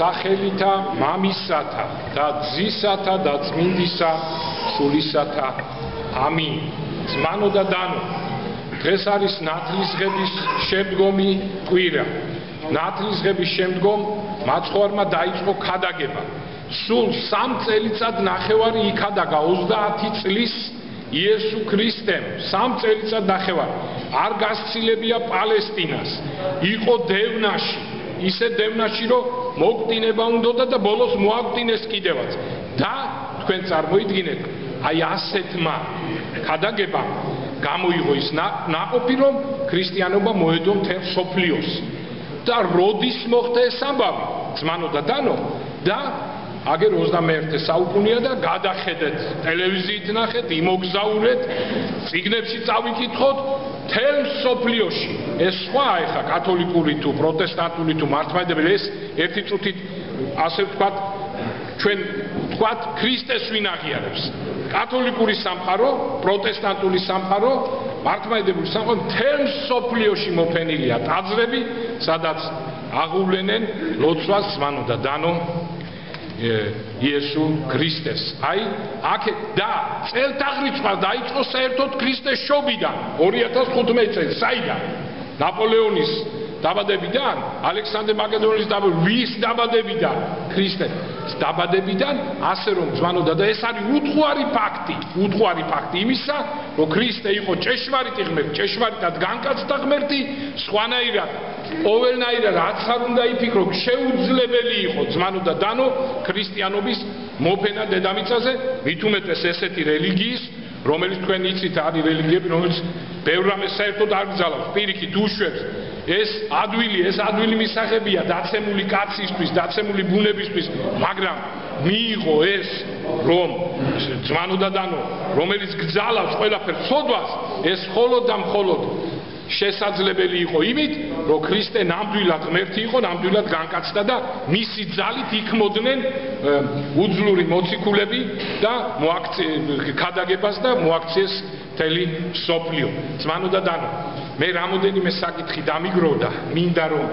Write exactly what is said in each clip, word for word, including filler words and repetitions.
სახელითა მამისათა და ძისათა და წმინდისა სულისათა ამინ. ძმანო და დანო, დღეს არის ნათლისღების შემდგომი კვირა. ნათლისღების შემდგომ მაცხოვარმა დაიწყო ქადაგება. სულ სამ წელიწად ნახევარი იქადაგა ოცდაათი წლის იესო ქრისტემ. სამ წელიწად ნახევარი. არ გასცილებია პალესტინას. იყო დევნაში. ისე დევნაში, რომ მოგტინება უნდოდა და ბოლოს მოაგტინეს კიდევაც. და თქვენ წარმოიდგინეთ, აი ასეთმა ქადაგებამ გამოიღო ის ნაყოფი, რომ ქრისტიანობა მოედო მთელ მსოფლიოს. და როდის მოხდა ეს ამბავი? ძმანო და დანო, და აგერ ოცდამეერთე საუკუნეა და გადახედეთ, ტელევიზიით ნახეთ, იმოგზაურეთ, წიგნებში წავიკითხოთ, მთელ მსოფლიოში. ეს სხვა ეხა კათოლიკური თუ პროტესტანტული თუ მართლმადიდებელი, ეს ერთი წუთით ასე ვთქვათ, ჩვენ ვთქვათ, ქრისტეს ვინ აღიარებს? კათოლიკური სამყარო, პროტესტანტული სამყარო, მართლმადიდებელი სამყარო, მთელ მსოფლიოში მოფენილია ტაძრები, სადაც აღუვლენენ ლოცვას ძმანო და დანო იესო ქრისტეს. აი, აქეთ და წელთაღრიცხვა დაიწყო საერთოდ ქრისტეს შობიდან, ორი ათას ხუთმეტი წელს, საიდან? ნაპოლეონის დაბადებიდან, ალექსანდრე მაკედონელის დაბადებიდან, ვის დაბადებიდან? ქრისტეს დაბადებიდან, ასე რომ ძმანო და ეს არის უთხარი ფაქტი, უთხარი ფაქტი იმისა, რომ ქრისტე იყო ჭეშმარიტი ღმერთი, ჭეშმარიტად განკაცდა ღმერთი, სხვანაირად ყოველნაირად რაც არ უნდა იფიქრო, შეუძლებელი იყო ძმანო და დანო ქრისტიანობის მოფენა დედამიწაზე, მით უმეტეს ესეთი რელიგიის, რომელიც თქვენ იცით, არის რელიგიები, რომელიც ბევრ რამეს საერთოდ არ გძალავს, პირიქით უშვებს. ეს ადვილი, ეს ადვილი მისაღებია დაცემული კაცისთვის, დაცემული ბუნებისთვის, მაგრამ მიიღო ეს, რომ ძმანო და დანო, რომელიც გძალავს ყველაფერს ცოდვას, ეს მხოლოდ და მხოლოდ შესაძლებელი იყო იმით, რომ ქრისტე ნამდვილად ღმერთი იყო, ნამდვილად განკაცდა და მისი ძალით იქმოდნენ უძლური მოციქულები და ქადაგებას და მოაქციეს მთელი მსოფლიო. ძმანო და დანო, მე რამოდენიმე საკითხი დამიგროვდა, მინდა რომ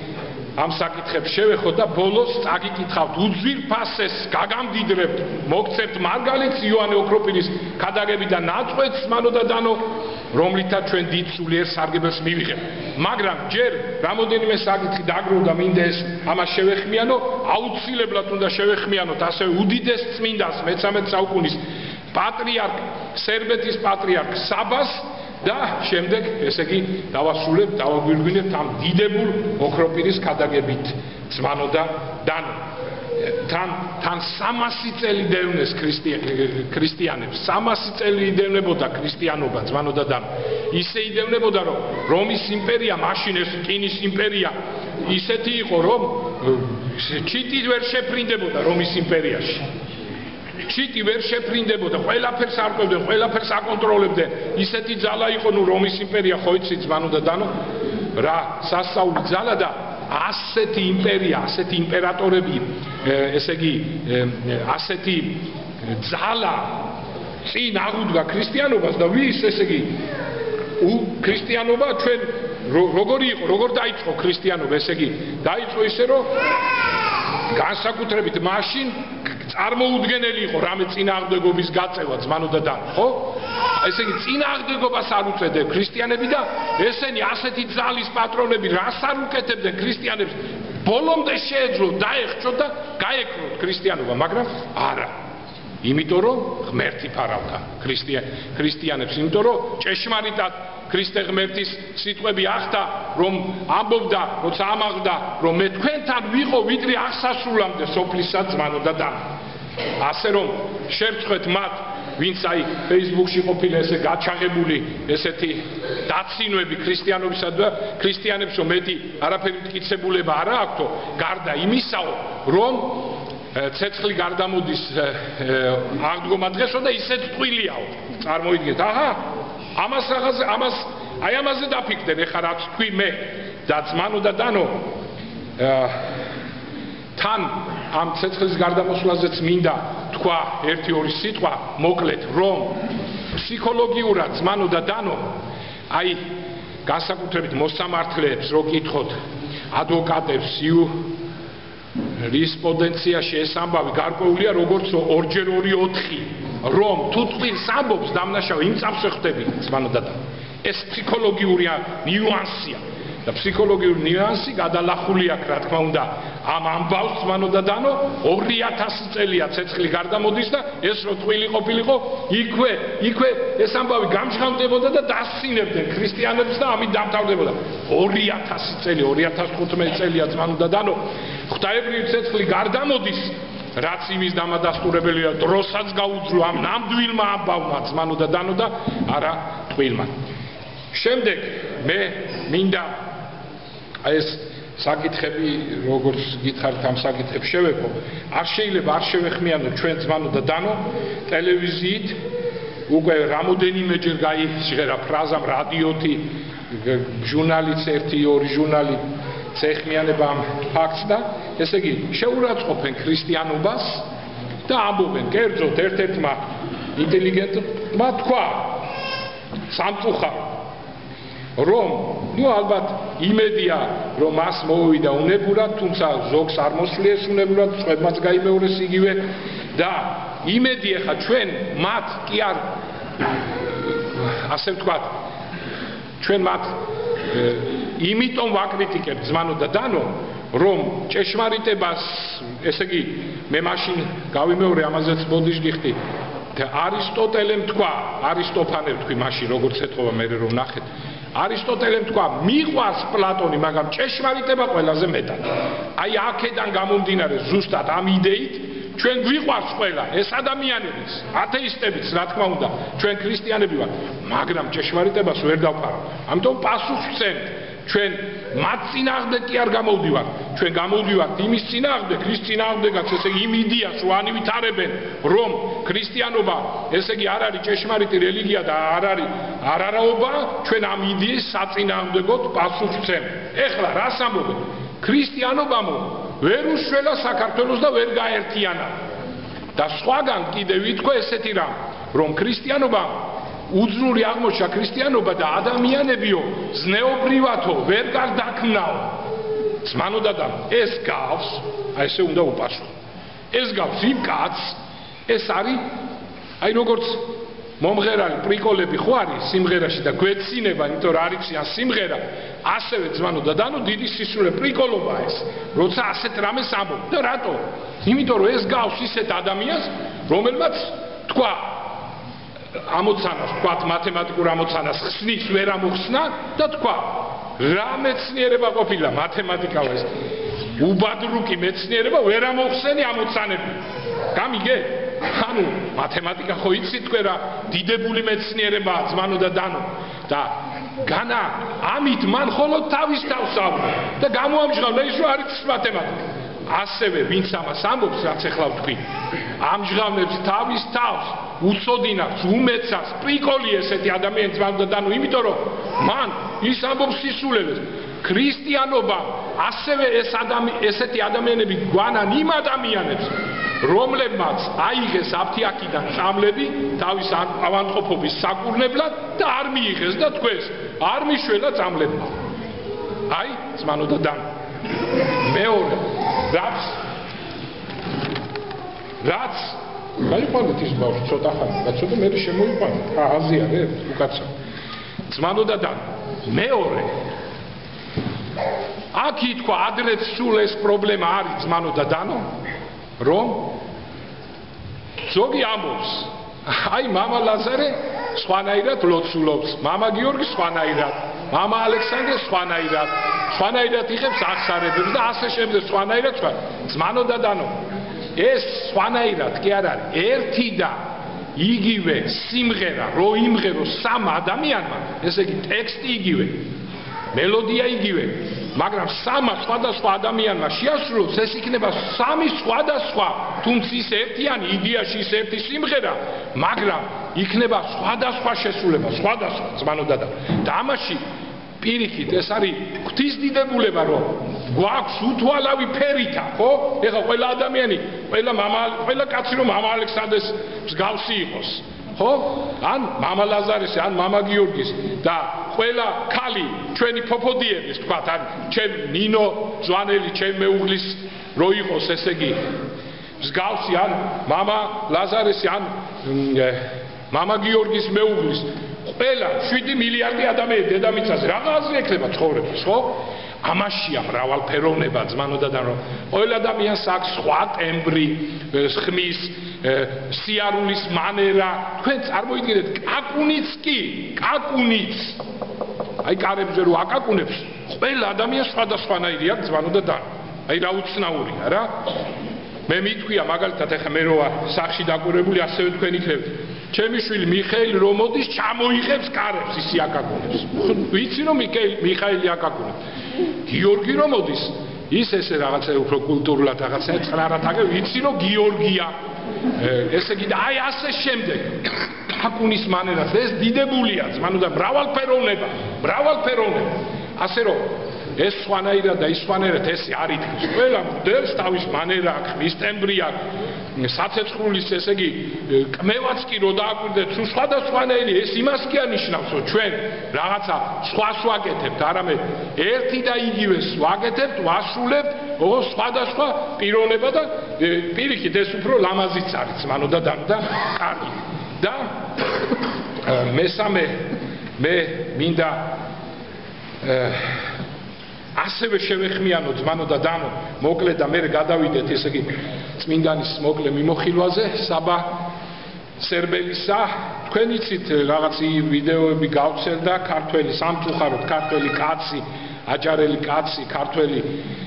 ამ საკითხებს შევეხო და ბოლოს წაგიკითხავთ უძვირფასეს გაგამდიდრებთ, მოგცემთ მარგალიტს იოანე ოქროპირის ქადაგებიდან ნაწყვეტს ძმანო და დანო, რომლითაც ჩვენ დიდ სულიერ სარგებელს მივიღებთ. მაგრამ ჯერ რამოდენიმე საკითხი დაგროვდა, მინდა ეს ამას შევეხმიანო, აუცილებლად უნდა შევეხმიანოთ ასევე უდიდეს წმინდას მეცამეტე საუკუნის პატრიარქ სერბეთის პატრიარქ საბას და შემდეგ ესე იგი დავასრულებთ, დავაგვირგვინებთ ამ დიდებულ ოქროპირის ქადაგებით ძმანო და დანო. თან თან სამასი წელი დევნეს ქრისტიანებს, სამასი წელი იდევნებოდა ქრისტიანობა ძმანო და დანო. ისე იდევნებოდა, რომ რომის იმპერია, მაშინ ეს რკინის იმპერია ისეთი იყო, რომ ჩიტი ვერ შეფრინდებოდა რომის იმპერიაში. ჩიტი ვერ შეფრინდებოდა, ყველაფერს არკვევდნენ, ყველაფერს აკონტროლებდნენ. ისეთი ძალა იყო, ნუ რომის იმპერია, ხო იცით ძმანო და დანო, რა სასწაული ძალა და ასეთი იმპერია, ასეთი იმპერატორები, ესე იგი, ასეთი ძალა წინ აღუდგა ქრისტიანობას და ვის, ესე იგი, ქრისტიანობა ჩვენ როგორი იყო, როგორ დაიწყო ქრისტიანობა, ესე იგი, დაიწყო ისე, რომ განსაკუთრებით მაშინ წარმოუდგენელი იყო რამე წინააღმდეგობის გაწევა ძმანო და დანო, ხო? ესე იგი წინააღმდეგობას არ უწევდნენ ქრისტიანები და ესენი ასეთი ძალის პატრონები რას არ უკეთებდნენ ქრისტიანებს, ბოლომდე შეეძლო დაეხჭოთ და გაეკროთ ქრისტიანობა, მაგრამ არა. იმიტომ რომ ღმერთი ფარავდა ქრისტიანებს, იმიტომ რომ ჭეშმარიტად ქრისტე ღმერთის სიტყვები ახდა, რომ ამბობდა, როცა ამაღლდა, რომ მე თქვენთან ვიყო ვიდრე აღსასრულამდე სოფლისა ძმანო და დანო. ასე რომ შევწყვეთ მათ, ვინც აი Facebook-ში ყოფილა ესე გაჩაღებული ესეთი დაცინვები ქრისტიანობისა და ქრისტიანებს რომ მეტი არაფერი მტკიცებულება არ აქვთო, გარდა იმისაო, რომ ცეცხლი გარდამოდის აღდგომა დღესო და ისეთ ტყუილიაო. წარმოიდგინეთ, აჰა, ამას რაღაც ამას აი ამაზე დაფიქრდნენ, ეხლა რაც თქვი მე და ძმანო და დანო, თან ამ ცეცხლის გარდამოსვლაზეც მინდა თქვა ერთი ორი სიტყვა მოკლედ, რომ ფსიქოლოგიურად ძმანო და დანო, აი განსაკუთრებით მოსამართლეებს რო კითხოთ, ადვოკატებს, რისპონდენციაში ეს ამბავი გარკვეულია როგორც ორჯერ ორი ოთხი, რომ თუ ტყილს ამბობს დამნაშავე იმ წამს ხვდები ძმანო და ეს ფსიქოლოგიური ნიუანსია და ფსიქოლოგიური ნიუანსი გადალახული აქვს რა თქმა უნდა ამ ამბავს ძმანო და დანო ორი ათასი წელია ცეცხლი გარდამოდის და ეს რო ტყილი ყოფილიყო იქვე იქვე ეს ამბავი გამჟღავნდებოდა და დასცინებდნენ ქრისტიანებს და ამით დამთავრდებოდა ორი ათასი წელი ორი ათას თხუთმეტი წელია ძმანო და დანო ღვთაებრივი ცეცხლი გარდამოდის რაც იმის დამადასტურებელია დროსაც გაუძლო ამ ნამდვილმა ამბავმა ძმანო და დანო და არა ტყილმა შემდეგ მე მინდა ეს საკითხები როგორც გითხარით ამ საკითხებს შევექო არ შეიძლება არ შევეხმიანო ჩვენ ძმანო და დანო ტელევიზიით უკვე რამოდენიმეჯერ გაიჟღერა ფრაზამ რადიოთი ჟურნალიც ერთი ორი ჟურნალი წეხმიანება ამ ფაქტს და ესე იგი შეურაცხყოფენ ქრისტიანობას და ამბობენ კერძოდ ერთ-ერთმა ინტელიგენტმა თქვა სამწუხარო რომ ნუ ალბათ იმედია რომ მას მოვიდა უნებურად თუმცა ზოგს არ მოსვლიეს უნებურად სხვებმაც გაიმეორეს იგივე და იმედი ახლა ჩვენ მათ კი არ ასე ვთქვათ ჩვენ მათ იმიტომ ვაკრიტიკებთ ძმანო და დანო რომ ჭეშმარიტებას ესე იგი მე მაშინ გავიმეორე ამაზეც ბოდიშ გიხდი და არისტოტელემ თქვა არისტოფანე ვთქვი მაშინ როგორც ეთქობა მე რომ ნახეთ არისტოტელემ თქვა მიყვარს პლატონი მაგრამ ჭეშმარიტება ყველაზე მეტად აი აქედან გამომდინარე ზუსტად ამ იდეით ჩვენ გვიყვარს ყველა ეს ადამიანებიც ათეისტებიც რა თქმა უნდა ჩვენ ქრისტიანები ვართ მაგრამ ჭეშმარიტებას ვერ დავყარავ ამიტომ პასუხს ვცემთ ჩვენ მათ წინააღმდეგ კი არ გამოვდივართ ჩვენ გამოვდივართ იმის წინააღმდეგ რის წინააღმდეგაც ესე იგი იმ იდეას რო ანივითარებენ რომ ქრისტიანობა ესე იგი არ არის ჭეშმარიტი რელიგია და არ არის არარაობა ჩვენ ამ იდეის საწინააღმდეგოდ პასუხს ვცემთ ეხლა რას ამბობენ ქრისტიანობამ ვერ უშველა საქართველოს და ვერ გაერთიანა და სხვაგან კიდევ ვითქვა ესეთი რამ რომ ქრისტიანობა უძრული აღმოჩნდა ქრისტიანობა და ადამიანებიო ზნეობრივათო ვერ გარდაქმნაო ძმანო და დანო ეს გავს აი ესე უნდა უპასუხო ეს გავს იმ კაცს ეს არის აი როგორც მომღერალი პრიკოლები ხო არის სიმღერაში და გვეცინება იმიტომ რომ არის ამ სიმღერა ასევე ძმანო და დანო დიდი სისულე პრიკოლობაა ეს როცა ასეთ რამეს ამბობ და რატო იმიტომ რომ ეს გავს ისეთ ადამიანს რომელმაც თქვა ამოცანას თქვათ მათემატიკურ ამოცანას ხსნის ვერ ამოხსნა და თქვა რა მეცნიერება ყოფილა მათემატიკა ეს უბადრუკი მეცნიერება ვერ ამოხსენი ამოცანები გამიგე ანუ მათემატიკა ხო იცით თქვენ რა დიდებული მეცნიერებაა ძმანო და დანო და განა ამით მან ხოლოდ თავის თავს აუღო და გამოამჟღავნა ის რომ არის მათემატიკა ასევე ვინც ამას ამბობს რაც ახლა ვთქვი ამჟღავნებს თავის თავს უწოდინავს უმეცას პრიკოლი ესეთი ადამიანი ძმანო და დანო იმიტომ რომ მან ის ამბობს სისულელეს ქრისტიანობა ასევე ეს ადამიანი ესეთი ადამიანები გვანან იმ ადამიანებს რომლებმაც აიღეს აფთიაქიდან წამლები თავის ავანტყოფობის საკურნებლად და არ მიიღეს და თქვენს არ მიშველა წამლები აი ძმანო და დანო მეორე რაც რაც გაიყვანეთ ის ბავშვი ცოტა ხანი და ცოტა მე შემოიყვანეთ რა აზიარე უკაცა ძმანო და დანო მეორე აქ ითქვა ადრეც სულ ეს პრობლემა არის ძმანო და დანო რომ ზოგი ამბობს აი მამა ლაზარე სხვანაირად ლოცულობს მამა გიორგი სხვანაირად მამა ალექსანდრე სხვანაირად სხვანაირად იღებს აღსარებებს და ასე შემდეგ სხვანაირად სხვა ძმანო და დანო ეს სხვანაირად კი არ არის ერთი და იგივე სიმღერა რო იმღერო სამ ადამიანმა ესე იგი ტექსტი იგივე მელოდია იგივე მაგრამ სამა სხვადასხვა ადამიანმა შეასრულოს ეს იქნება სამი სხვადასხვა თუმცა ის ერთიანი იდეაში ის ერთი სიმღერა მაგრამ იქნება სხვადასხვა შესრულება სხვადასხვა ძმანო და დანო და ამაში პირიქით ეს არის ღვთისდიდებულება რომ გვაქვს უთვალავი ფერითა ხო ეხლა ყველა ადამიანი ყველა მამა ყველა კაცი რომ მამა ალექსანდრეს მსგავსი იყოს ხო ან მამა ლაზარეს ან მამა გიორგის და ყველა ქალი ჩვენი ფოფოდიების თქვათ ან ჩემ ნინო ზვანელი ჩემ მეუღლის რო იყოს ესე იგი მსგავსი ან მამა ლაზარესი ან მამა გიორგის მეუღლის ყველა შვიდი მილიარდი ადამიანი დედამიწაზე რაღაცა ექნება ცხოვრებას, ხო? ამაშია მრავალფეროვნება ძმანოდადან რომ ყველა ადამიანს აქვს სხვა ტემბრი, ხმის, სიარულის მანერა, თქვენ წარმოიდგინეთ კაკუნიც კი, კაკუნიც. აი კარებზე რო აკაკუნებს, ყველა ადამიანს სხვადასხვანაირი აქვს ძმანოდადან. აი რა უცნაურია რა. მე მithქვია მაგალითად ახლა მე რო ვარ სახში დაკვირვებული ასევე თქვენ იქნებით. ჩემი შვილი მიხეილი რომ მოდის ჩამოიღებს კარებს ის აკაკუნებს. ვიცი რომ მიხეილი აკაკუნებს. გიორგი რომ მოდის ის ესე რაღაცა უფრო კულტურულად რაღაცა წყნარად აგებ ვიცი რომ გიორგია. ესე იგი და აი ასე შემდეგ. კაკუნის მანერას ეს დიდებულია ძმანო და მრავალფეროვნება, მრავალფეროვნება. ასე რომ ეს სხვანაირად და ის სხვანაირად ესე არ ითქმის. ყველა მდელს თავის მანერა აქვს, მის ტემბრი აქვს. საცეცხლის ესე იგი კმევაც კი რო დააკვირდეთ, სულ სხვადასხვანაირი ეს იმას კი ანიშნავს, რომ ჩვენ რაღაცა სხვას ვაკეთებთ, არამედ ერთი და იგივეს ვაკეთებთ, ვასრულებთ, ოღონდ სხვადასხვა პიროვნება და პირიქით ეს უფრო ლამაზიც არის, მანო და და კარგი. და მესამე მე მინდა ასევე შევეხმიანო ძმანო და დანო მოკლე და მე გადავიდეთ ესე იგი წმინდანის მოკლე მიმოხილვაზე საბა სერბელისა თქვენ იცით რაღაც ვიდეოები გავცელდა ქართველი სამწუხაროდ ქართველი კაცი აჯარელი კაცი ქართველი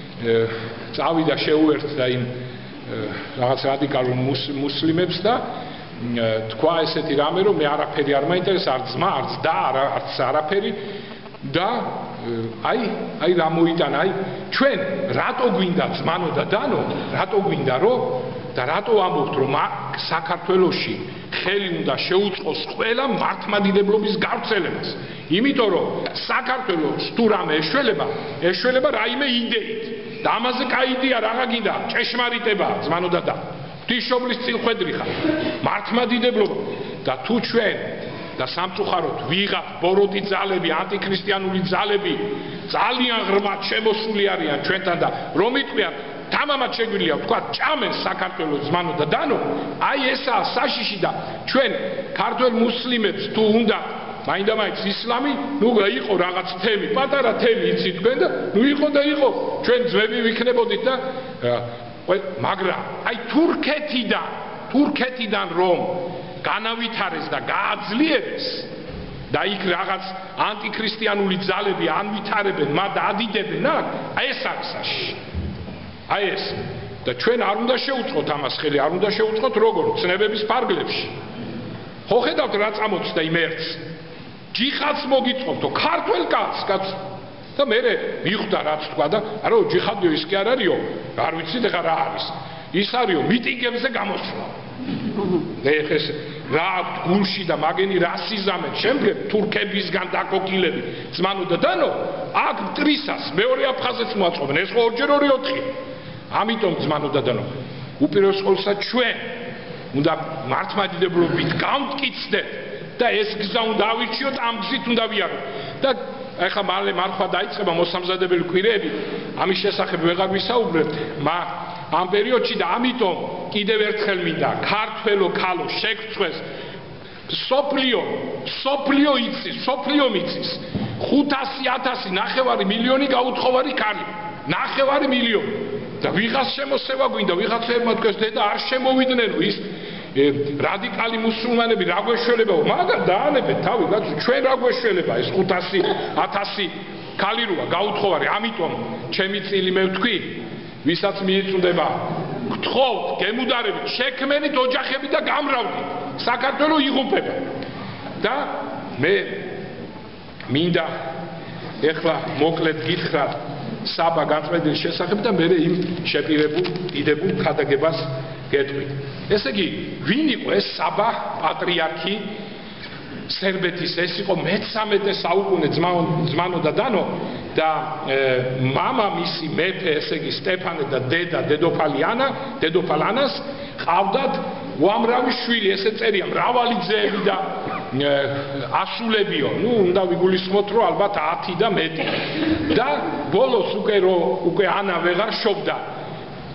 წავიდა შეუერთდა იმ რაღაც რადიკალურ მუსლიმებს და თქვა ესეთი რამე რომ მე არაფერი არ მაინტერესებს არ ძმა არც და არც არაფერი და აი აი რა მოიტანა აი ჩვენ რატო გვინდა ძმანო და დანო რატო გვინდა რომ და რატო ამბობთ რომ საქართველოში ხელი უნდა შეუწყოს ყველა მართლმადიდებლობის გავრცელებას იმიტომ რომ საქართველოს თუ რამე ეშველება ეშველება რაიმე იდეით და ამაზე კაი იდეა რაღა გინდა ჭეშმარიტება ძმანო და დანო ღვთისმშობლის წილხვედრი ხარ მართლმადიდებლობა და თუ ჩვენ და სამწუხაროდ ვიღათ ბოროტი ძალები, ანტიქრისტიანული ძალები ძალიან ღრმად შემოსული არიან ჩვენთან და რომ იტყვიან თამამად შეგვიძლია ვთქვა ჭამენ საქართველოს ძმანო და დანო აი ესაა საშიში და ჩვენ ქართველ მუსლიმებს თუ უნდა მაინდა-მაინც ისლამი ნუ იყო რაღაც თემი პატარა თემი იცით თქვენ და ნუ იყო და იყო ჩვენ ძმები ვიქნებოდით და მაგრამ აი თურქეთიდან თურქეთიდან რომ განავითარეს და გააძლიერეს და იქ რაღაც ანტიქრისტიანული ძალები ანვითარებენ მათ ადიდებენ აი ეს არის საშიში აი ეს და ჩვენ არ უნდა შევუწყოთ ამას ხელი არ უნდა შევუწყოთ როგორ ცნებების ფარგლებში ხო ხედავთ რა წამოწდა იმ ერთს ჯიხადს მოგიწყობთო ქართველ კაცს კაც და მე მიხვდა რაც თქვა და არა ჯიხადიო ის კი არ არისო არ ვიცით ხა რა არის ის არისო მიტინგებზე გამოსვლა ეხეს რა აქვს გულში და მაგენი რასიზამენ შემდგებ თურქებისგან დაკოკილები ძმანო და დანო აქ მტრისას მეორე აფხაზეთს მოაწყობენ ეს ხო ორჯერ ორი ოთხი ამიტომ ძმანო და დანო უპირველეს ყოვლისა ჩვენ უნდა მართლმადიდებლობით გამტკიცდეთ და ეს გზა უნდა ავირჩიოთ ამ გზით უნდა ვიაროთ და ეხლა მალე მარხვა დაიწყება მოსამზადებელი კვირეები ამის შესახებ ვეღარ ვისაუბრებთ მაგრამ ამ პერიოდში და ამიტომ კიდევ ერთხელ მინდა ქართველო ქალო შეგწვეს სოფლიო სოფლიო იცის სოფლიო მიცის ხუთასი ათასი ნახევარი მილიონი გაუთხოვარი ქალი ნახევარი მილიონი და ვიღაც შემოსევა გვინდა ვიღაცებმა თქვეს დედა არ შემოვიდნენ ის რადიკალი მუსულმანები რა გვეშველება მაგრამ დაანებეთ თავი კაცო ჩვენ რა გვეშველება ეს ხუთასი ათასი ქალი როა გაუთხოვარი ამიტომ ჩემი წილი მე ვთქვი ვისაც მიიწვდება გთხოვთ გემუდარებით შექმენით ოჯახები და გამრავლდით საქართველოს იღუპება და მე მინდა ეხლა მოკლედ გითხრათ საბა განწმენდის შესახებ და მე იმ შეპირებულ დიდებულ ხადაგებას გეტყვით ესე იგი ვინ იყო ეს საბა პატრიარქი სერბეთის ეს იყო მეცამეტე საუკუნე ძმანო და დანო და მამა მისი მეფე ესე იგი სტეფანე და დედა დედოფალი ანა დედოფალ ანას ყავდათ უამრავი შვილი ესე წერია მრავალი ძეები და ასულებიო ნუ უნდა ვიგულისხმოთ რომ ალბათ ათი და მეტი და ბოლოს უკვე რო უკვე ანა ვეღარ შობდა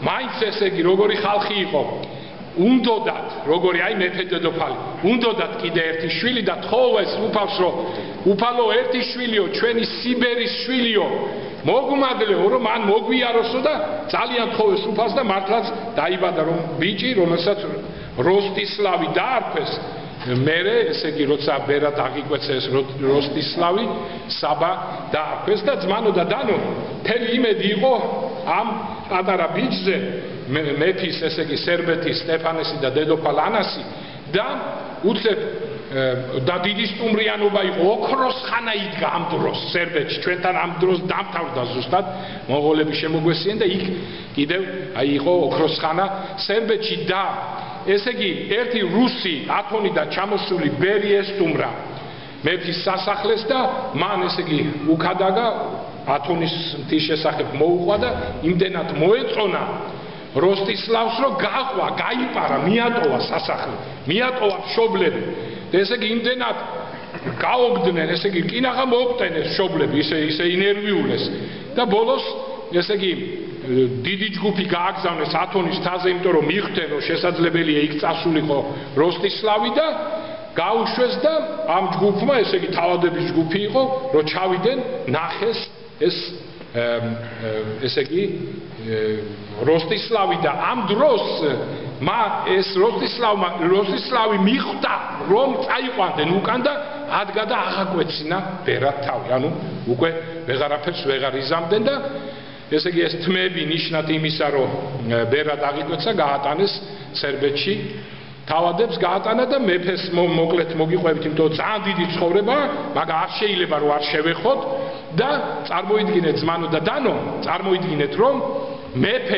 მაინც ესე იგი როგორი ხალხი იყო უნდოდათ როგორი აი მეფე დედოფალი უნდოდათ კიდე ერთი შვილი და თხოვეს უფალს რომ უფალო ერთი შვილიო ჩვენი სიბერის შვილიო მოგმადლეო რომ მან მოგვიაროსო და ძალიან თხოვეს უფალს და მართლაც დაიბადა რომ ბიჭი რომელსაც როსტისლავი დაარქვეს მერე ესე იგი როცა ბერად აღიკვეცეს როსტისლავი საბა დაარქვეს და ძმანო და დანო მთელი იმედი იყო ამ პატარა ბიჭზე მეფის ესე იგი სერბეთის სტეფანესი და დედოფალ ანასი და უცებ და დიდი სტუმრიანობა იყო ოქროს ხანა იდგა ამ დროს სერბეთში ჩვენთან ამ დროს დამთავრდა ზუსტად მონღოლები შემოგვესიენ და იქ კიდევ აი იყო ოქროს ხანა სერბეთში და ესე იგი ერთი რუსი ათონიდან ჩამოსული ბერი ესტუმრა მეფის სასახლეს და მან ესე იგი უკადაგა ათონის მთის შესახებ მოუყვა და იმდენად მოეწონა როსტისლავს რომ გაყვა, გაიპარა, მიატოვა სასახლე, მიატოვა მშობლები. და ესე იგი იმდენად გაოგდნენ, ესე იგი კინაღა მოუყტენეს მშობლები, ისე ისე ინერვიულეს და ბოლოს ესე იგი დიდი ჯგუფი გააგზავნეს ათონის თაზე, იმიტომ რომ მიხვდნენ რომ შესაძლებელია იქ წასულიყო როსტისლავი და გაუშვეს და ამ ჯგუფმა ესე იგი თავადების ჯგუფი იყო, რომ ჩავიდნენ, ნახეს ეს ესე იგი როსტისლავი და ამ დროს მა ეს როსტისლავმა როსტისლავი მიხვდა რომ წაიყვანდნენ უკან და ადგა და აღაკვეცინა ბერად თავი ანუ უკვე ვეღარაფერს ვეღარ იზამდნენ და ესე იგი ეს თმები ნიშნად იმისა რომ ბერად აღიკვეცა გაატანეს სერბეთში თავადებს გაატანა და მეფეს მოკლედ მოგიყვებით იმიტომ ძალიან დიდი ცხოვრება მაგრამ არ შეიძლება რომ არ შევეხოთ და წარმოიდგინეთ ძმანო და დანო წარმოიდგინეთ რომ მეფე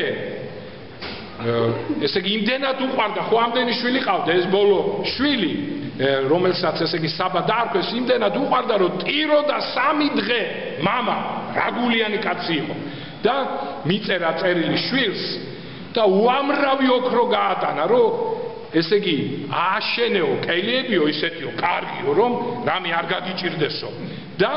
ესე იგი იმდენად უყვარდა ხო ამდენი შვილი ყავდა ეს ბოლო შვილი რომელსაც ესე იგი საბა დაარქვეს იმდენად უყვარდა რომ ტირო და სამი დღე მამა რაგულიანი კაცი იყო და მიწერა წერილი შვილს და უამრავი ოქრო გაატანა რომ ესე იგი ააშენეო კელიებიო ისეთიო კარგიო რომ რამე არ გაგიჭirdესო და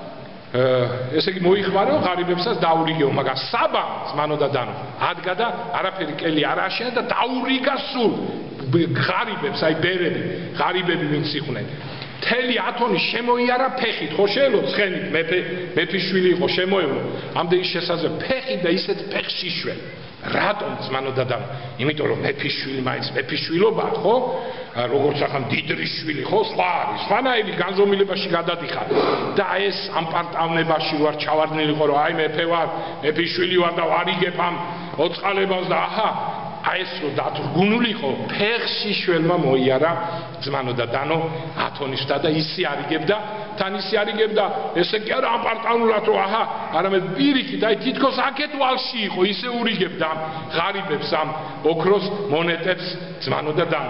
ესე იგი მოიხმარეო ღარიბებსაც დაურიგეო მაგრამ საბა ძმანო და დანო ადგა და არაფერი კელი არ ააშენა და დაურიგა სულ ღარიბებს აი ბერები ღარიბები ვინც იყვნენ მთელი ათონი შემოიარა ფეხით ხო შეელო ცხენით მეფე მეფის შვილი იყო შემოევლო ამდენი შესაძლებელი ფეხით და ისეთ ფეხში შვენ რატომ ძმანო და დანო იმიტომ რომ მეფის შვილი მაინც მეფის შვილობაა ხო როგორც ახლა დიდრის შვილი ხო სხვა არის სხვანაირი განზომილებაში გადადიხარ და ეს ამ პარტავნებაში ვარ ჩავარდნილიყო რომ აი მეფე ვარ მეფის შვილი ვარ და ვარიგებ ამ ოწყალებას და აჰა აი ეს რომ დათრგუნულიყო ფეხში შველმა მოიარა ძმანო და დანო ათონისთა და ისი არიგებდა თან ისი არიგებდა ესე კი არა ამ პარტავნულად რომ აჰა არამედ პირიქით აი თითქოს აქეთ ვალში იყო ისე ურიგებდა ამ ღარიბებს ამ ოქროს მონეტებს ძმანო და დანო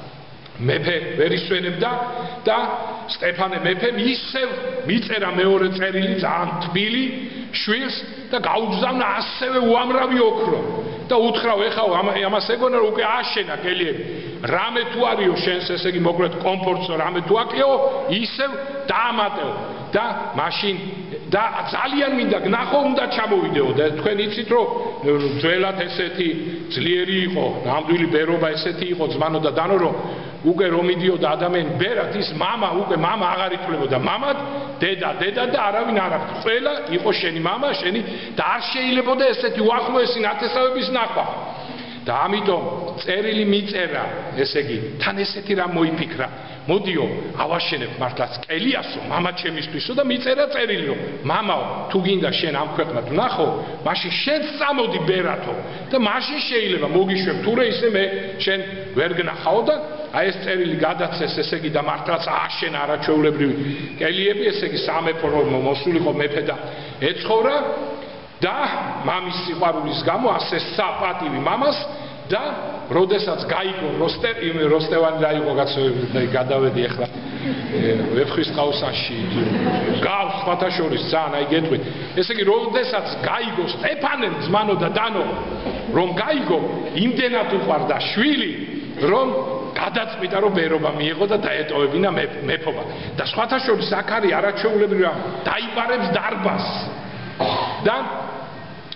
მეფე ვერ ისვენებდა და სტეფანე მეფემ ისევ მიწერა მეორე წერილი ძალიან თბილი შვილს და გაუგზავნა ასევე უამრავი ოქრო და უთხრა ეხა ამას ეგონა რომ უკვე აშენა კელიები რამე თუ არისო შენს ესე იგი მოკლედ კომფორტსო რამე თუ აკლიო ისევ დაამატეო და მაშინ და ძალიან მინდა გნახო უნდა ჩამოვიდეო და თქვენ იცით რომ ძველად ესეთი ძლიერი იყო ნამდვილი ბერობა ესეთი იყო ძმანო და დანო რომ უკვე რომ მიდიოდა ადამიანი ბერად ის мама უკვე мама აღარ ითვლებოდა მამად დედა დედა და არავინ არ აქვს ყველა იყო შენი мама შენი და არ შეიძლებოდა ესეთი უახლოესი ნათესავების ნახვა და ამიტომ წერილი მიწერა ესე იგი თან ესეთი რამ მოიფიქრა მოდიო ავაშენებ მართლაც კელიასო мама ჩემისთვისო და მიწერა წერილი რომ მამაო თუ გინდა შენ ამ ქვეყნად ვნახო მაშინ შენ წამოდი ბერათო და მაშინ შეიძლება მოგიშვებ თურე ისე მე შენ ვერ გნახაო და აი ეს წერილი გადაცეს ესე იგი და მართლაც ააშენა არაჩვეულებრივი კელიები ესე იგი სამეფო რომ მოსულიყო მეფე და ეცხოვრა და მამის სიყვარულის გამო ასე საპატივი მამას და როდესაც გაიგო როსტერ იმ როსტევანი დაიღო კაცო გადავედი ახლა ვეფხვის ყავსაში გავს სხვათა შორის ძალიან აი გეტყვით ესე იგი როდესაც გაიგო სტეფანემ ძმანო და დანო რომ გაიგო იმდენად უყვარდა შვილი რომ გადაწყვიტა რომ ბერობა მიიღო და დაეტოვებინა მეფობა და სხვათა შორის აქ არის არაჩვეულებრივი დაიბარებს დარბაზს და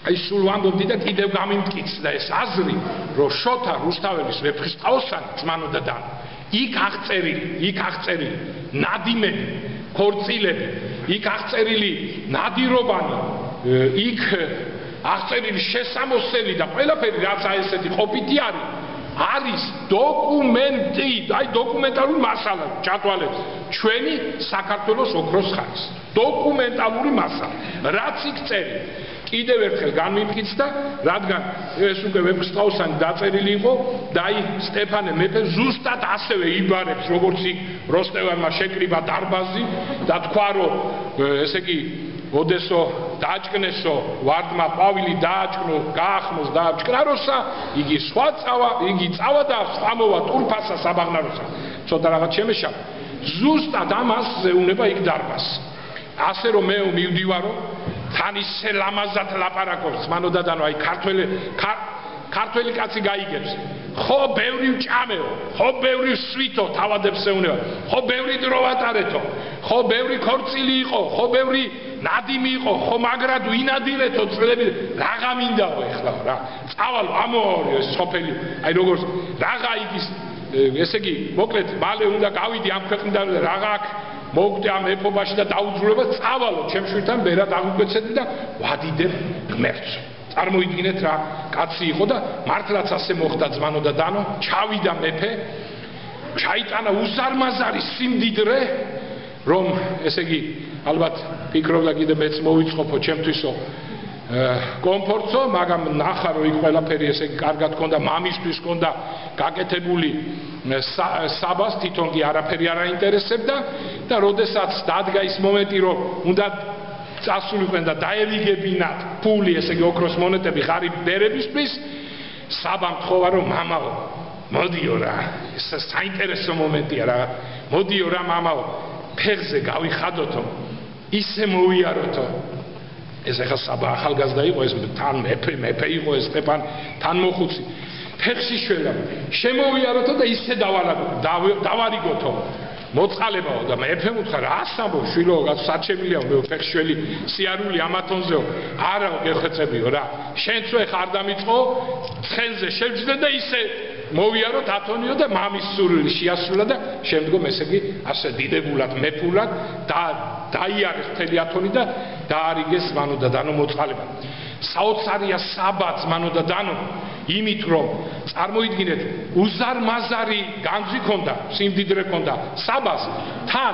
აი სულ ვამბობდი და კიდევ გამიმტკიცდა ეს აზრი, რომ შოთა რუსთაველის ვეფხისტყაოსანი ძმანო და დანო იქ აღწერილი, იქ აღწერილი ნადიმები, ქორწილები, იქ აღწერილი ნადირობანი, იქ აღწერილი შესამოსელი და ყველაფერი რაც აი ესეთი ყოფითი არის, არის დოკუმენტი, აი დოკუმენტალური მასალა ჩათვალებს ჩვენი საქართველოს ოქროს ხანის. დოკუმენტალური მასალა, რაც იქ წერილი. კიდევ ერთხელ განვიმტკიცდა, რადგან ეს უკვე ვეფხისტყაოსანი დაწერილი იყო და აი სტეფანე მეფე ზუსტად ასევე იბარებს, როგორც იქ როსტევანმა შეკრიბა დარბაზი და თქვა, რომ ესე იგი ოდესო დააჭკნესო ვარდმა ყვავილი დააჭკნო, გაახმოს დააჭკნაროსა, იგი სხვა წავა, იგი წავა და სხვა მოვა ტურფასა საბაღნაროსა. ცოტა რაღაც შემეშალა. ზუსტად ამას ზეუნება იქ დარბაზი. ასე რომ მე მივდივარო თან ისე ლამაზად ლაპარაკობს ძმანო და დანო, აი ქართველი ქართველი კაცი გაიგებს. ხო ბევრი ვჭამეო, ხო ბევრი სვითო თავადებს ეუნება, ხო ბევრი დრო ვატარეთო, ხო ბევრი ქორწილი იყო, ხო ბევრი ნადიმი იყო, ხო მაგრად ვინადირეთო წლები, რაღა მინდაო ეხლა რა. წავალ ამოაორიო ეს სოფელი, აი როგორც რაღა იგის, ესე იგი, მოკლედ მალე უნდა გავიდი ამ ქვეყნიდან რაღა აქ მოვკვდე ამ ეპობაში და დაუძრულება, წავალო ჩემ შვილთან ბერად აღვიგვეცედი და ვადიდებ ღმერთს. წარმოიდგინეთ რა კაცი იყო და მართლაც ასე მოხდა ძმანო და დანო, ჩავიდა მეფე, ჩაიტანა უზარმაზარი სიმდიდრე, რომ ესე იგი ალბათ ფიქრობდა კიდე მეც მოვიწყობო ჩემთვისო კომფორტსო, მაგრამ ნახა რომ იქ ყველაფერი ესე იგი კარგად ჰქონდა, მამისთვის ჰქონდა გაკეთებული საბას, თვითონ კი არაფერი არ აინტერესებდა და როდესაც დადგა ის მომენტი, რომ უნდა წასულიყვენ და დაევიგებინათ ფული, ესე იგი ოქროს მონეტები ღარიბ ბერებისთვის, საბამ თხოვა რომ მამაო, მოდიო რა, ეს საინტერესო მომენტია რა, მოდიო რა მამაო, ფეხზე გავიხადოთო, ისე მოვიაროთო. ეს ახლა საბა ახალგაზრდა იყო, ეს თან მეფე მეფე იყო ეს სტეფან თან მოხუცი. ფეხში შველა, შემოვიაროთო და ისე დავარიგოთო. მოწყალებაო და მეფემ უთხრა რა ასამბო შვილო საჩემილია მე ფეხშველი სიარული ამათონზეო არაო გეხეცებიო რა შენც ხარ დამიწყო ცხენზე შევჯდე და ისე მოვიაროთ ათონიო და მამის სურვილი შეასრულა და შემდგომ ესე იგი ასე დიდებულად მეფულად და დაიარეს მთელი ათონი და დაარიგეს მანო და დანო მოწყალება. საოცარია საბაც მანო და დანო იმით რომ წარმოიდგინეთ უზარმაზარი განძი ქონდა, სიმდიდრე ქონდა საბას თან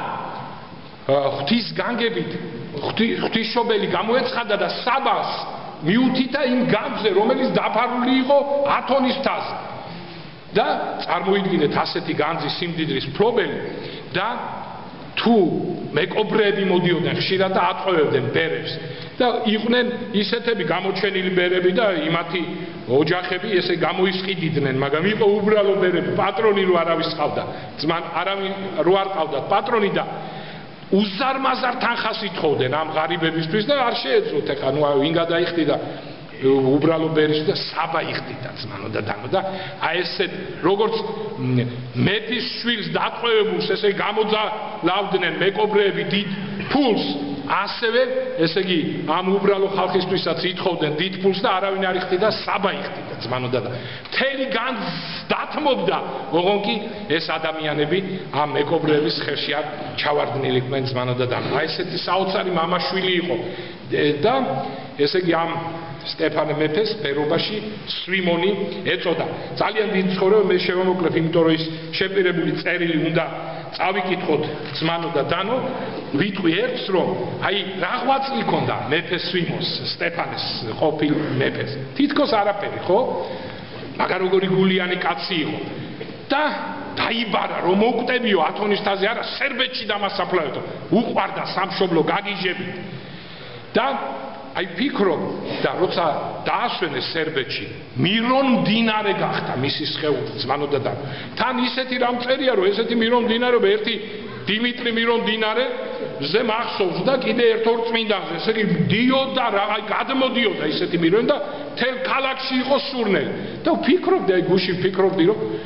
ღვთის განგებით ღვთისმშობელი გამოეცხადა და საბას მიუთითა იმ განძზე რომელიც დაფარული იყო ათონის თასზე და წარმოიდგინეთ ასეთი განძი სიმდიდრის მფლობელი და თუ მეკობრეები მოდიოდნენ ხშირად და ატყვევებდნენ ბერებს და იყვნენ ისეთები გამოჩენილი ბერები და იმათი ოჯახები ესე გამოისყიდიდნენ, მაგრამ იყო უბრალო ბერები, პატრონი რო არავის ყავდა, ძმან არავინ რო არ ყავდათ პატრონი და უზარმაზარ თანხას ითხოვდნენ ამ ღარიბებისთვის და არ შეეძლოთ ეხლა ნუ ვინ გადაიხდიდა უბრალო ბერის და საბა იხდიდა ძმანო და დანო და აი ესეთ როგორც მეფის შვილს დატყვევებულს ესე გამოძალავდნენ მეკობრეები დიდ ფულს, ასევე ესე იგი ამ უბრალო ხალხისთვისაც ითხოვდნენ დიდ ფულს და არავინ არ იხდიდა, საბა იხდიდა ძმანო და მთელი განძ დათმობდა, ოღონ კი ეს ადამიანები ამ მეკობრეების ხელში არ ჩავარდნილიყვნენ ძმანო და დანო. აი ესეთი საოცარი მამაშვილი იყო და ესე იგი ამ სტეფანე მეფეს ფერობაში სვიმონი ეწოდა. ძალიან დიდ ცხოვრება მე შევამოკლებ, იმიტომ რომ ის შეპირებული წერილი უნდა წავიკითხოთ ძმანო და დანო, ვიტყვი ერთს რომ აი რა ღვაწლი ქონდა მეფეს სვიმონს, სტეფანეს ყოფილ მეფეს. თითქოს არაფერი, ხო? მაგრამ როგორი გულიანი კაცი იყო. და დაიბარა რომ მოკვდებიო ათონის თაზე არა, სერბეთში დამასაფლავეთო. უყვარდა სამშობლო გაგიჟები. და აი ფიქრობ და როცა დაასვენეს სერბეთში, მირონ მდინარე გახდა მისი სხეული ძმანო და დანო. თან ისეთი რამ წერია რომ ესეთი მირონ მდინარეობა ერთი დიმიტრი მირონ მდინარე ზე მახსოვს და კიდე ერთ ორ წმინდანზე, ესე იგი დიოდა რა, აი გადმოდიოდა ისეთი მირონი და თელ ქალაქში იყო სურნელი. და ვფიქრობდი, აი გუში ვფიქრობდი რომ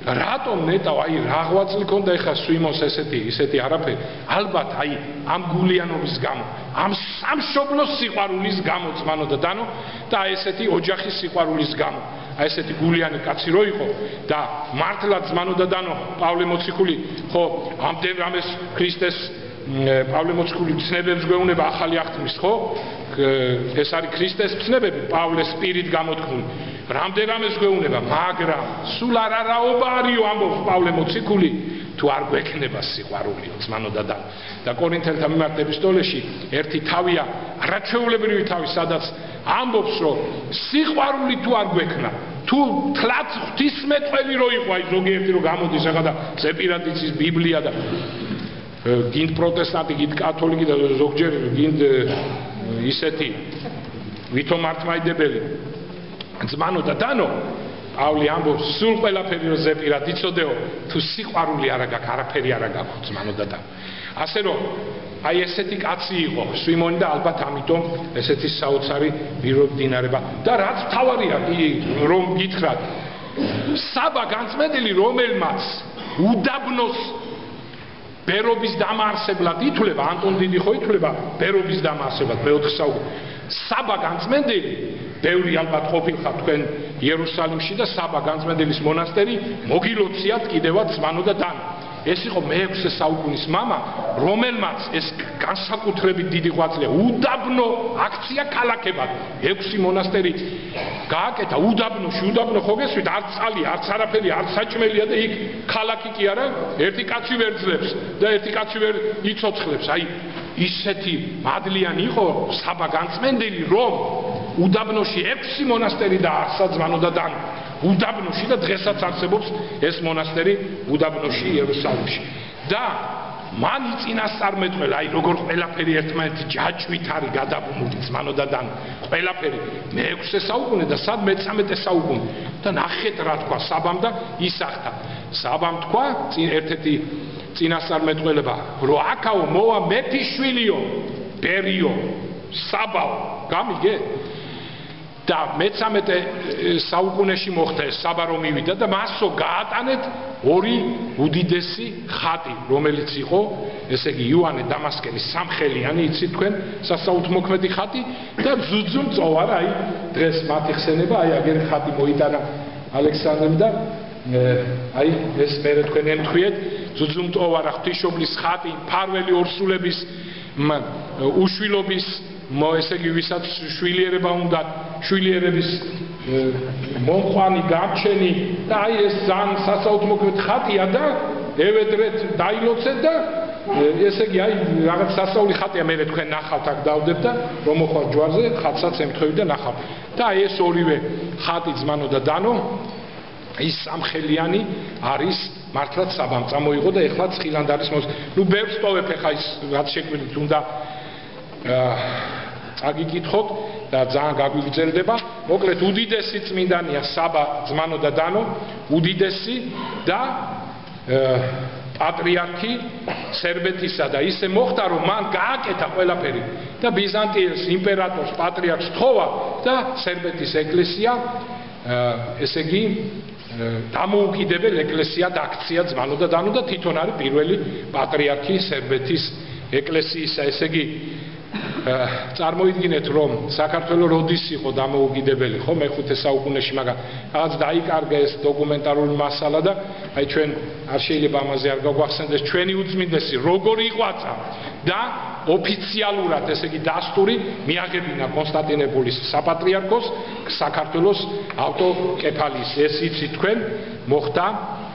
რატომ ნეტავ აი რაღვაწლი ქონდა ეხა სვიმოს ესეთი ისეთი არაფერი ალბათ აი ამ გულიანობის გამო ამ სამშობლოს სიყვარულის გამო ძმანო და დანო და აი ესეთი ოჯახის სიყვარულის გამო აი ესეთი გულიანი კაცი რო იყო და მართლა ძმანო და დანო პავლე მოციქული ხო ამდენ რამეს ქრისტეს პავლე მოციქული ცნებებს გვეუბნება ახალი აღთქმის ხო ეს არის ქრისტეს ცნებები პავლეს პირით გამოთქმული რამდენ რამეს გვეუბნება მაგრამ სულ არ არაობა არისო ამბობს პავლე მოციქული თუ არ გვექნება სიყვარულიო ძმანო და დანო და კორინთელთა მიმართ ეპისტოლეში ერთი თავია არაჩვეულებრივი თავი სადაც ამბობს რომ სიყვარული თუ არ გვექნა თუ თლაც ღვთისმეტყველი რო იყო აი ზოგიერთი რო გამოდის ახლა და ზეპირატიცის ბიბლია და გინდ პროტესტანტი გინდ კათოლიკი და ზოგჯერ გინდ ისეთი ვითომ მართლმადიდებელი ძმანო და დანო პავლე ამბობს სულ ყველაფერი რო ზეპირად იცოდეო თუ სიყვარული არა გაქვს არაფერი არა გაქვს ძმანო და დანო ასე რომ აი ესეთი კაცი იყო სვიმონი და ალბათ ამიტომ ესეთი საოცარი მირობდინარება და რაც თავარია კი რომ გითხრათ საბა განწმენდილი რომელმაც უდაბნოს ბერობის დამაარსებლად ითვლება ანტონ დიდი ხო ითვლება ბერობის დამაარსებლად მეოთხე საუკუნე საბა განწმენდილი ბევრი ალბათ ყოფილხარ თქვენ იერუსალიმში და საბა განწმენდილის მონასტერი მოგილოციათ კიდევაც ძმანო და დანო ეს იყო მეექვსე საუკუნის მამა რომელმაც ეს განსაკუთრებით დიდი ღვაწლია უდაბნო აქცია ქალაქებად ექვსი მონასტერი გააკეთა უდაბნოში უდაბნო ხო გესვით არც წყალი არც არაფერი არც საჭმელია და იქ ქალაქი კი არა ერთი კაცი ვერ ძლებს და ერთი კაცი ვერ იცოცხლებს აი ისეთი მადლიანი იყო საბა განწმენდილი რომ უდაბნოში ექვსი მონასტერი დაარსა ძმანო და დანო უდაბნოში და დღესაც არსებობს ეს მონასტერი უდაბნოში იერუსალიმში და მან იწინასწარმეტყველა აი როგორ ყველაფერი ერთმანეთი ჯაჭვით არის გადაბმული ძმანო და დანო ყველაფერი მეექვსე საუკუნე და სად მეცამეტე საუკუნე და ნახეთ რა თქვა საბამ და ისახთა საბამ თქვა ერთ-ერთი წინასწარმეტყველება რომ აქაო მოვა მეფიშვილიო ბერიო საბაო გამიგე და მეცამეტე საუკუნეში მოხდა ეს საბა რომ მივიდა და მასო გაატანეთ ორი უდიდესი ხატი რომელიც იყო ესე იგი იოანე დამასკელის სამხელიანი იცით თქვენ სასაუთმოქმედი ხატი და ზუძუმ წოვარა აი დღეს მათი ხსენება აი აგერ ხატი მოიტანა ალექსანდრემ და აი ეს მე თქვენ ემთხვიეთ ზუძუმ წოვარა ღვთისმშობლის ხატი ფარველი ორსულების უშვილობის ესე იგი ვისაც შვილიერება უნდა შვილიერების მომყვანი გამჩენი და აი ეს ძალიან სასაუთმოქმედი ხატია და ევედრეთ დაილოცეთ და ესე იგი აი რაღაც სასაული ხატია მე თქვენ ნახავთ აქ დავდებ და რომ მოხვალ ჯვარზე ხატსაც ემთხვევი და ნახავ და აი ეს ორივე ხატი ძმანო და დანო ის სამხელიანი არის მართლაც საბამ წამოიღო და ეხლა ცხილანდ არის მოს ნუ ბევრს ტოვებ ეხლა ის რაც შეგვიძლია თუნდა წაგიკითხოთ და ძალიან გაგვიგრძელდება მოკლედ უდიდესი წმინდანია საბა ძმანო და დანო უდიდესი და პატრიარქი სერბეთისა და ისე მოხდა რომ მან გააკეთა ყველაფერი და ბიზანტიის იმპერატორს პატრიარქს თხოვა და სერბეთის ეკლესია ესე იგი დამოუკიდებელ ეკლესიად აქცია ძმანო და დანო და თვითონ არის პირველი პატრიარქი სერბეთის ეკლესიისა ესე იგი წარმოიდგინეთ რომ საქართველოს როდის იყო დამოუკიდებელი ხო მეხუთე საუკუნეში მაგრამ რაღაც დაიკარგა ეს დოკუმენტარული მასალა და აი ჩვენ არ შეიძლება ამაზე არ გაგვახსენდეს ჩვენი უწმინდესი როგორ იყვაცა და ოფიციალურად ესე იგი დასტური მიაღებინა კონსტანტინოპოლის საპატრიარქოს საქართველოს ავტოკეფალიის ეს იცით თქვენ მოხდა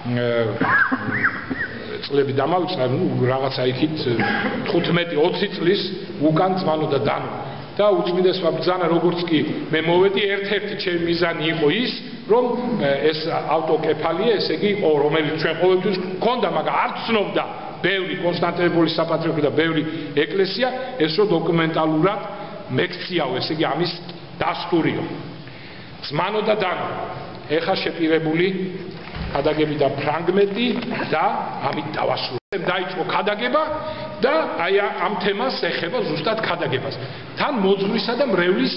წლები დამავიწყდა ნუ რაღაცა იქით თხუთმეტი ოცი წლის უკან ძმანო და დანო და უწმინდესმა ბრძანა როგორც კი მე მოვედი ერთ-ერთი ჩემი მიზანი იყო ის რომ ეს ავტოკეფალია ესე იგი იყო რომელიც ჩვენ ყოველთვის გქონდა მაგრამ არ ცნობდა ბევრი კონსტანტინოპოლის საპატრიარქო და ბევრი ეკლესია ეს რო დოკუმენტალურად მექციაო ესე იგი ამის დასტურიო ძმანო და დანო ეხა შეპირებული ქადაგები და ფრაგმენტი და ამით დავასრულებ დაიწყო ქადაგება და აი ამ თემას ეხება ზუსტად ქადაგებას თან მოძღვრისა და მრევლის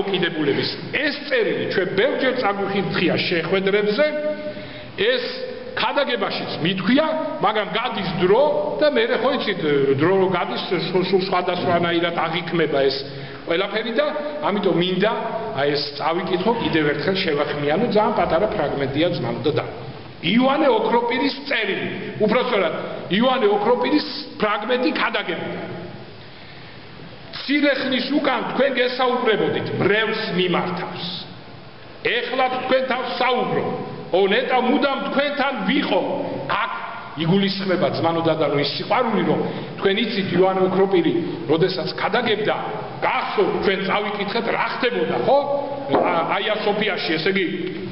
დამოკიდებულების ეს წერილი ჩვენ ბევრჯერ წაგვიხილთხია შეხვედრებზე ეს ქადაგებაშიც მithქვია, მაგრამ გადის დრო და მე ხო იცით დრო რო გადის სულ სხვადასხვანაირად აღიქმება ეს ყველაფერი და ამიტომ მინდა აი ეს წავიკითხო კიდევ ერთხელ შევახმიანო ძალიან პატარა ფრაგმენტია ძმანო და და იოანე ოქროპირის წერილი უпроსტად იოანე ოქროპირის ფრაგმენტი ქადაგებდა მცირე ხნის უკან თქვენ გესაუბრებოდით მრევლს მიმართავს ეხლა თქვენ თავს საუბრო ონეტა მუდამ თქვენთან ვიყო აქ იგულისხმება ძმანო დადანო ის სიყვარული რომ თქვენ იცით იოანე ოქროპირი როდესაც ქადაგებდა გახსოვთ თქვენ წავიკითხეთ რა ხდებოდა ხო აია სოფიაში ესე იგი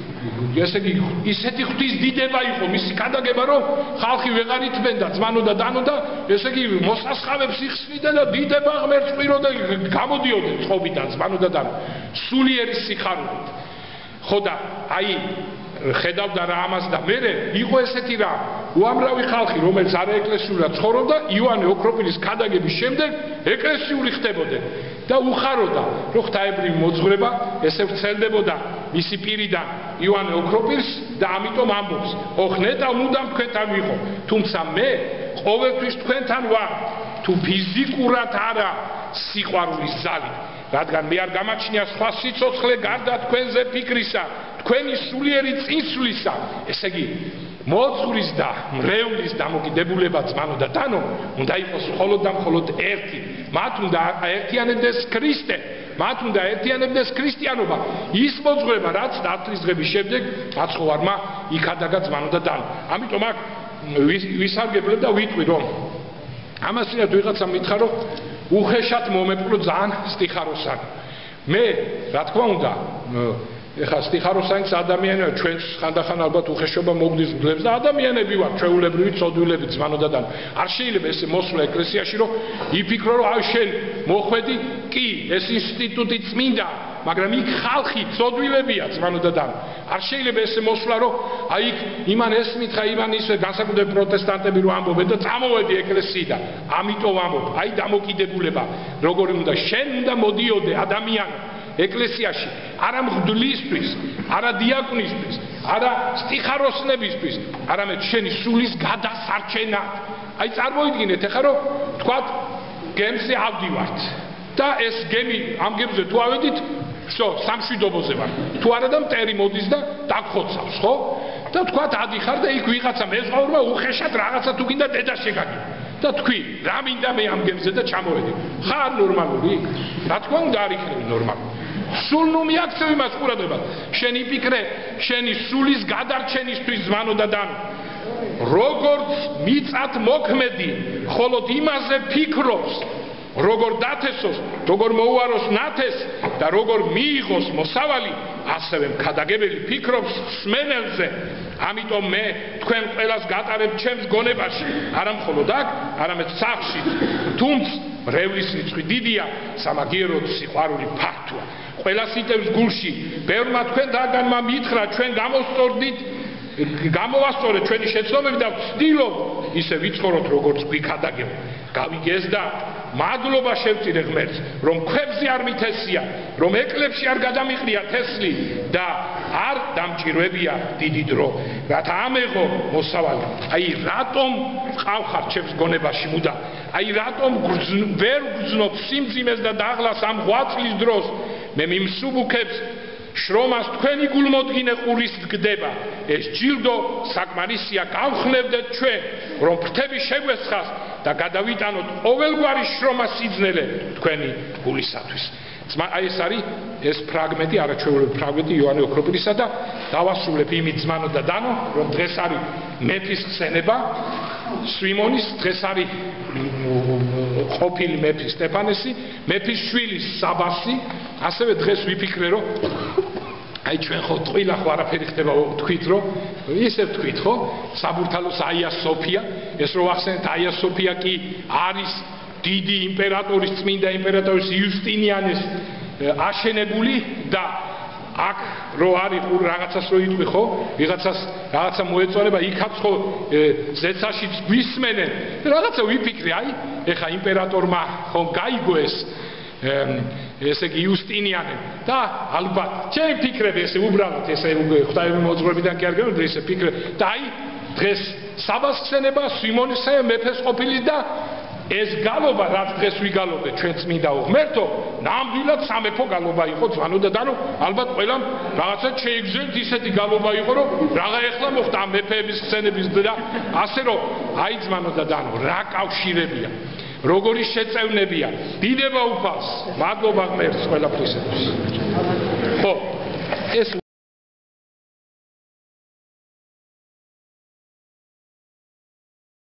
ესე იგი ისეთი ღვთის დიდება იყო მისი ქადაგება რომ ხალხი ვეღარ ითმენდა ძმანო და დანო და ესე იგი მოსასხავებს იხსნიდა და დიდება ღმერთს ყვიროდა გამოდიოდა წყობიდან ძმანო და დანო სულიერი სიხარულით ხო და აი ხედავდა რა ამას და მე იყო ესეთი რა უამრავი ხალხი რომელიც არაეკლესიურად ცხოვრობდა იოანე ოქროპირის ქადაგების შემდეგ ეკლესიური ხდებოდნენ და უხაროდა რომ ღვთაებრივი მოძღვრება ესე ვრცელდებოდა მისი პირიდან იოანე ოქროპირს და ამიტომ ამბობს ოხნეტა მუდამ თქვენთან ვიყო თუმცა მე ყოველთვის თქვენთან ვარ თუ ფიზიკურად არა სიყვარულის ძალით რადგან მე არ გამაჩნია სხვა სიცოცხლე გარდა თქვენზე ფიქრისა თქვენი სულიერი წინსვლისა ესე იგი მოძღვრის და მრევლის დამოკიდებულება ძმანო და დანო უნდა იყოს მხოლოდ და მხოლოდ ერთი მათ უნდა აერთიანებდეს ქრისტე მათ უნდა აერთიანებდეს ქრისტიანობა ის მოძღვრება რაც დათვლის დღების შემდეგ მაცხოვარმა იქადაგა ძმანო და დანო ამიტომ აქ ვისარგებლებ და ვიტყვი რომ ამასინათ ვიღაცა მითხა რომ უხეშად მომეპყრო ძალიან სტიხაროსანი მე რა თქმა უნდა ეხლა სტიხაროსანის ადამიანია ჩვენ ხანდახან ალბათ უხეშობა მოგდის მძლებს და ადამიანები ვარ ჩვეულებრივი ცოდვილები ძმანო და დანო არ შეიძლება ესე მოსვლა ეკლესიაში რომ იფიქრო რომ აი შენ მოხვედი კი ეს ინსტიტუტი წმინდა მაგრამ იქ ხალხი ცოდვილებია ძმანო და დანო არ შეიძლება ესე მოსვლა რომ აი იქ იმან ეს მითხრა იმან ისე განსაკუთრებით პროტესტანტები რომ ამბობენ და წამოვედი ეკლესიიდან ამიტომ ამბობ აი დამოკიდებულება როგორი უნდა შენ უნდა მოდიოდე ადამიანი ეკლესიაში არა მღვდლისთვის, არა დიაკვნისთვის, არა სტიხაროსნებისთვის, არამედ შენი სულის გადასარჩენად. აი წარმოიდგინეთ ახლა რომ თქვათ გემზე ავდივართ და ეს გემი ამ გემზე თუ ავედით, всё, სამშვიდობოზე ვარ. თუ არა და მტერი მოდის და დაგხოცავს, ხო? და თქვათ ადიხარ და იქ ვიღაცა მეზღვაურმა უხეშად რაღაცა თუ გინდა დედა შეგაგი. და თქვი, რა მინდა მე ამ გემზე და ჩამოვედი. ხარ ნორმალური? რა თქმა უნდა არ იქნება ნორმალური. სულ ნუ მიაქცევ იმას ყურადღებას შენი ფიქრე შენი სულის გადარჩენისთვის ძმანო და დანო როგორც მიწად მოქმედი ხოლოდ იმაზე ფიქრობს როგორ დათესოს როგორ მოუაროს ნათეს და როგორ მიიღოს მოსავალი ასევე მქადაგებელი ფიქრობს სმენელზე ამიტომ მე თქვენ ყველას გატარებ ჩემს გონებაში არა მხოლოდ აქ არამედ სახლში თუმცა მრევლის რიცხვი დიდია სამაგიეროდ სიყვარული ფართოა ყველას იტევს გულში ბევრმა თქვენთაგანმა მითხრა ჩვენ გამოსწორდით გამოვასწორეთ ჩვენი შეცდომები და ვცდილობ ისე ვიცხოვროთ როგორც გვიქადაგებ გავიგეს და მადლობა შევწირე ღმერთს რომ ქვებზე არ მithესია რომ ეკლებში არ გადამიყრია თესლი და არ დამჭირვებია დიდი დრო რათა ამეღო მოსავალი აი რატომ ყავხარ ჩემს გონებაში მუდა აი რატომ ვერ გძნობ სიმძიმეს და დაღლას ამ ღვაწლის დროს მე მიმსუბუქებს შრომას თქვენი გულმოდგინე ყურის გდება ეს ჯილდო საკმარისია გავხნევდეთ ჩვენ რომ ფრთები შეგვესხას და გადავიტანოთ ყოველგვარი შრომა სიძნელე თქვენი გულისათვის აი ეს არის ეს ფრაგმენტი არაჩვეულებრივი ფრაგმენტი იოანე ოქროპირისა და დავასრულებ იმით ძმანო და დანო რომ დღეს არის მეფის ხსენება სვიმონის დღეს არის ყოფილი მეფი სტეფანესი მეფის შვილი საბასი ასევე დღეს ვიფიქრე რომ აი ჩვენ ხო ტყილა ხო არაფერი ხდება თქვით რომ ისე თქვით ხო საბურთალოს აია სოფია ეს რო ახსენეთ აია სოფია კი არის დიდი იმპერატორის წმინდა იმპერატორის იუსტინიანეს აშენებული და აქ რო არის რაღაცას რო იტყვი ხო ვიღაცას რაღაცა მოეწონება იქაც ხო ზეცაშიც გვისმენენ რაღაცა ვიფიქრე აი ეხა იმპერატორმა ხო გაიგო ეს ესე იგი იუსტინიანე და ალბათ ჩემი ფიქრები ესე უბრალოდ ესე ღვთაებრივი მოძღვრებიდან კი არ გეუბნები ესე ფიქრები და აი დღეს საბას ხსენება სიმონისა მეფეს ყოფილი და ეს გალობა რაც დღეს ვიგალობდეთ ჩვენ წმინდა ღმერთო ნამდვილად სამეფო გალობა იყო ძვანოდა და რომ ალბათ ყველამ რაღაცა შეიგრძელთ ისეთი გალობა იყო რომ რაღა ეხლა მოხდა ამ მეფეების ხსენების და ასე რომ აი ძვანოდა და რა კავშირებია როგორი შეწევნებია დიდება უფალს მადლობა ღმერთს ყველაფრისათვის ხო ეს